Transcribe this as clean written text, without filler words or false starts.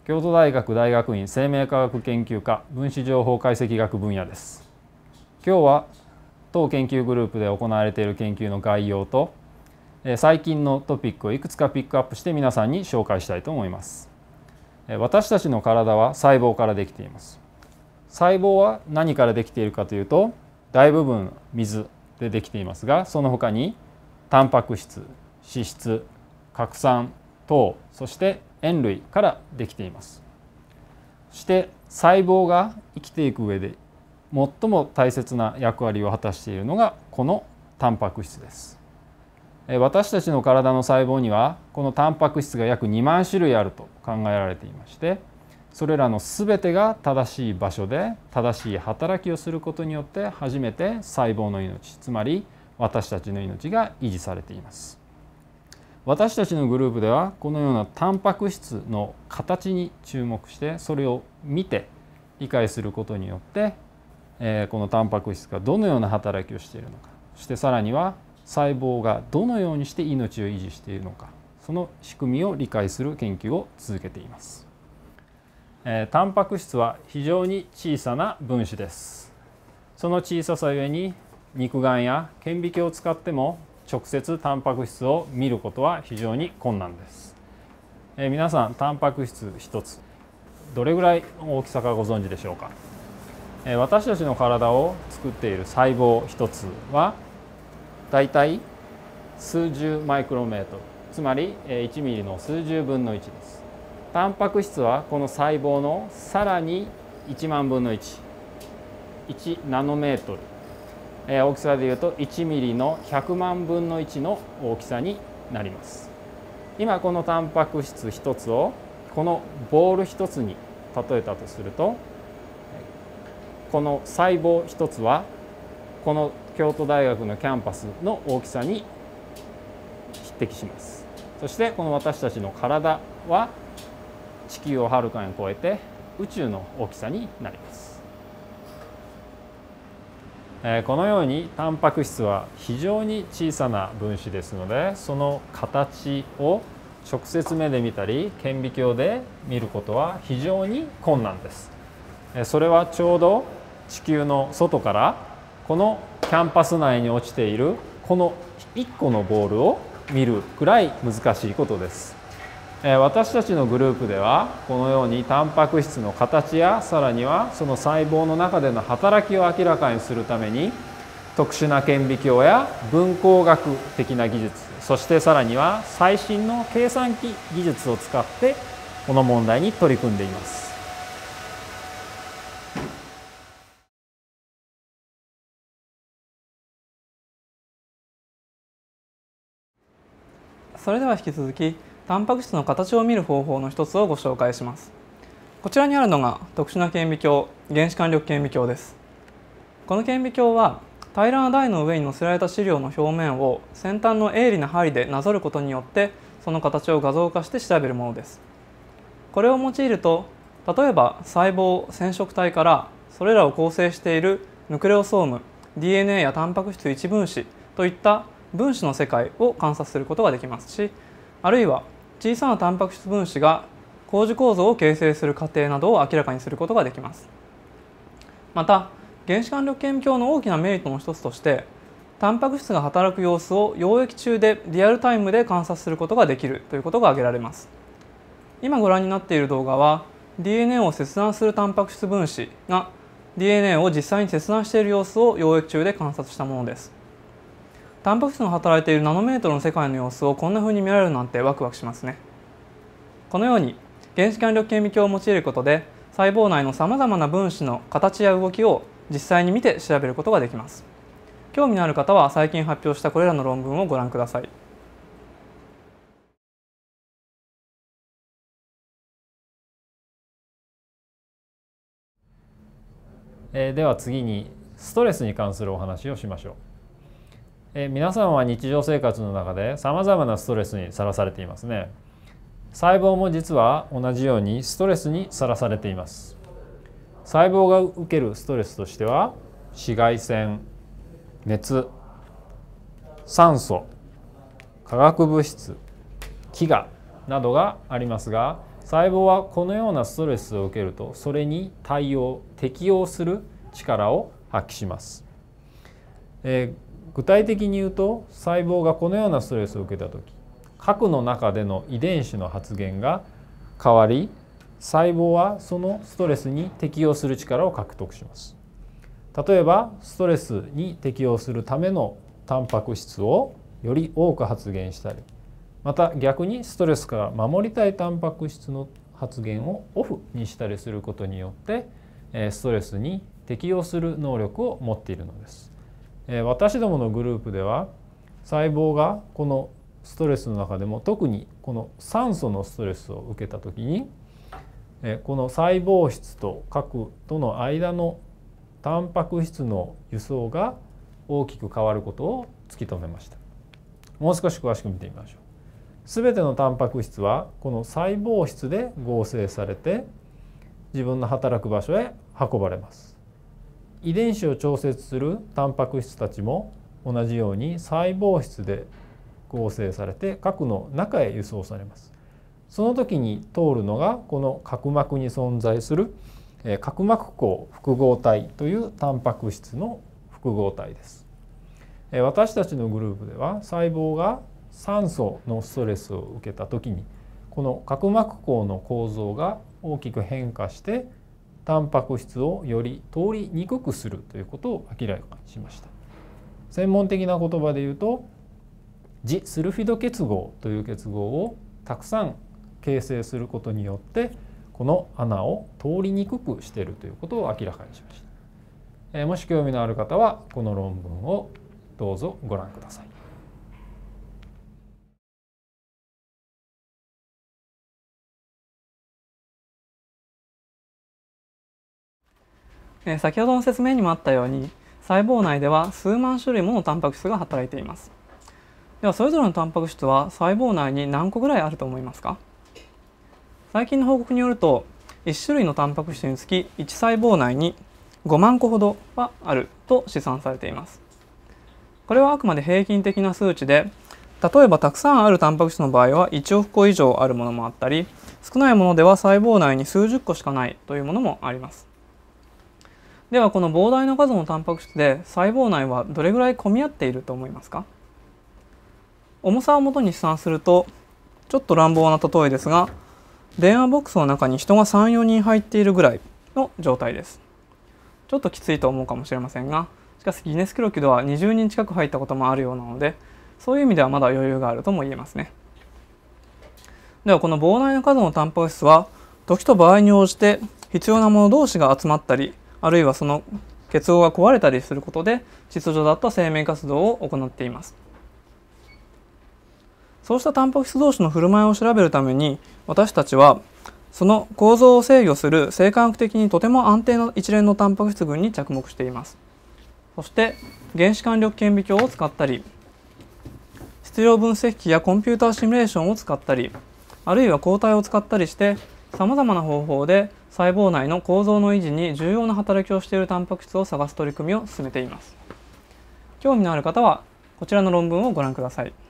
京都大学大学院生命科学研究科分子情報解析学分野です。今日は当研究グループで行われている研究の概要と最近のトピックをいくつかピックアップして皆さんに紹介したいと思います。私たちの体は細胞からできています。細胞は何からできているかというと、大部分水でできていますが、その他にタンパク質、脂質、核酸、糖、そして塩類からできています。そして細胞が生きていく上で最も大切な役割を果たしているのがこのタンパク質です。私たちの体の細胞にはこのタンパク質が約2万種類あると考えられていまして、それらの全てが正しい場所で正しい働きをすることによって初めて細胞の命、つまり私たちの命が維持されています。私たちのグループではこのようなタンパク質の形に注目してそれを見て理解することによってこのタンパク質がどのような働きをしているのか、そしてさらには細胞がどのようにして命を維持しているのか、その仕組みを理解する研究を続けています。タンパク質は非常に小さな分子です。その小ささゆえに肉眼や顕微鏡を使っても直接タンパク質を見ることは非常に困難です。皆さんタンパク質一つどれぐらいの大きさかご存知でしょうか。私たちの体を作っている細胞一つはだいたい数十マイクロメートル、つまり1ミリの数十分の1です。タンパク質はこの細胞のさらに1万分の1、1ナノメートル、大きさでいうと1ミリの100万分の1の大きさになります。今このタンパク質一つをこのボール一つに例えたとすると、この細胞一つはこの京都大学のキャンパスの大きさに匹敵します。そしてこの私たちの体は地球をはるかに超えて宇宙の大きさになります。このようにタンパク質は非常に小さな分子ですので、その形を直接目で見たり顕微鏡で見ることは非常に困難です。それはちょうど地球の外からこのキャンパス内に落ちているこの1個のボールを見るくらい難しいことです。私たちのグループではこのようにタンパク質の形やさらにはその細胞の中での働きを明らかにするために特殊な顕微鏡や分光学的な技術、そしてさらには最新の計算機技術を使ってこの問題に取り組んでいます。 それでは引き続きタンパク質の形を見る方法の一つをご紹介します。こちらにあるのが特殊な顕微鏡、原子間力顕微鏡です。この顕微鏡は平らな台の上に載せられた資料の表面を先端の鋭利な針でなぞることによってその形を画像化して調べるものです。これを用いると、例えば細胞、染色体からそれらを構成しているヌクレオソーム、DNA やタンパク質一分子といった分子の世界を観察することができますし、あるいは小さなタンパク質分子が光樹構造を形成する過程などを明らかにすることができます。また原子間力顕微鏡の大きなメリットの一つとして、タンパク質が働く様子を溶液中でリアルタイムで観察することができるということが挙げられます。今ご覧になっている動画は DNA を切断するタンパク質分子が DNA を実際に切断している様子を溶液中で観察したものです。タンパク質の働いているナノメートルの世界の様子をこんな風に見られるなんてワクワクしますね。このように原子間力顕微鏡を用いることで細胞内のさまざまな分子の形や動きを実際に見て調べることができます。興味のある方は最近発表したこれらの論文をご覧ください。 では次にストレスに関するお話をしましょう。皆さんは日常生活の中でさまざまなストレスにさらされていますね。細胞も実は同じようにストレスにさらされています。細胞が受けるストレスとしては紫外線、熱、酸素、化学物質、飢餓などがありますが、 細胞はこのようなストレスを受けるとそれに適応する力を発揮します。具体的に言うと細胞がこのようなストレスを受けた時、核の中での遺伝子の発現が変わり、細胞はそのストレスに適応する力を獲得します。例えばストレスに適応するためのタンパク質をより多く発現したり、また逆にストレスから守りたいタンパク質の発現をオフにしたりすることによってストレスに適応する能力を持っているのです。私どものグループでは細胞がこのストレスの中でも特にこの酸素のストレスを受けた時にこの細胞質と核との間のタンパク質の輸送が大きく変わることを突き止めました。もう少し詳しく見てみましょう。すべてのタンパク質はこの細胞質で合成されて自分の働く場所へ運ばれます。遺伝子を調節するタンパク質たちも同じように細胞質で合成されて核の中へ輸送されます。その時に通るのがこの角膜に存在する角膜孔複合体というタンパク質の複合体です。私たちのグループでは細胞が酸素のストレスを受けた時にこの角膜孔の構造が大きく変化してタンパク質をより通りにくくするということを明らかにしました。専門的な言葉で言うとジスルフィド結合という結合をたくさん形成することによってこの穴を通りにくくしているということを明らかにしました。もし興味のある方はこの論文をどうぞご覧ください。 先ほどの説明にもあったように細胞内では数万種類ものタンパク質が働いています。ではそれぞれのタンパク質は細胞内に何個ぐらいあると思いますか？最近の報告によると1種類のタンパク質につき1細胞内に5万個ほどはあると試算されています。これはあくまで平均的な数値で、例えばたくさんあるタンパク質の場合は1億個以上あるものもあったり、少ないものでは細胞内に数十個しかないというものもあります。ではこの膨大な数のタンパク質で細胞内はどれぐらい混み合っていると思いますか？重さをもとに試算するとちょっと乱暴な例えですが、電話ボックスの中に人が 3,4 人入っているぐらいの状態です。ちょっときついと思うかもしれませんが、しかしギネス記録では20人近く入ったこともあるようなので、そういう意味ではまだ余裕があるとも言えますね。ではこの膨大な数のタンパク質は時と場合に応じて必要なもの同士が集まったり、あるいはその結合が壊れたりすることで秩序だった生命活動を行っています。そうしたタンパク質同士の振る舞いを調べるために、私たちはその構造を制御する生化学的にとても安定な一連のタンパク質群に着目しています。そして原子間力顕微鏡を使ったり、質量分析機やコンピューターシミュレーションを使ったり、あるいは抗体を使ったりしてさまざまな方法で細胞内の構造の維持に重要な働きをしているタンパク質を探す取り組みを進めています。興味のある方はこちらの論文をご覧ください。